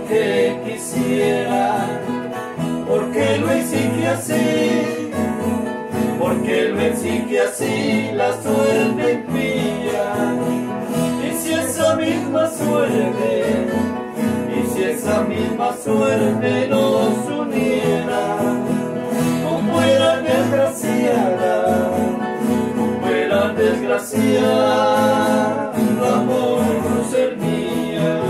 que quisiera, porque lo exige así, porque lo exige así la suerte mía. Y si esa misma suerte, y si esa misma suerte nos uniera, como era desgraciada, como era desgraciada, tu amor no servía.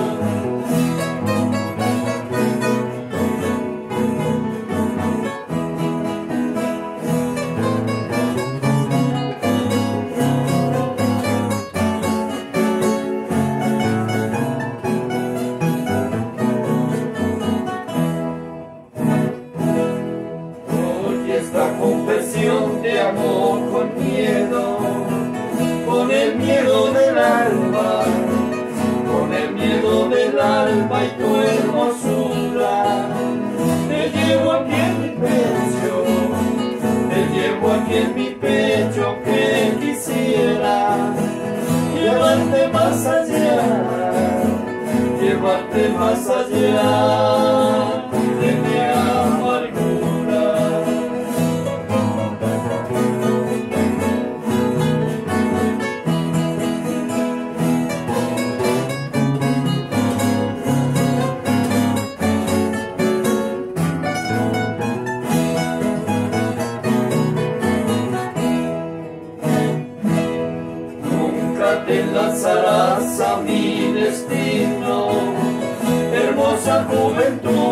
Esta confesión de amor con miedo, con el miedo del alma, con el miedo del alma y tu hermosura. Te llevo aquí en mi pecho, te llevo aquí en mi pecho, que quisiera llevarte más allá, llevarte más allá de mi amargura. Te lanzarás a mi destino, hermosa juventud.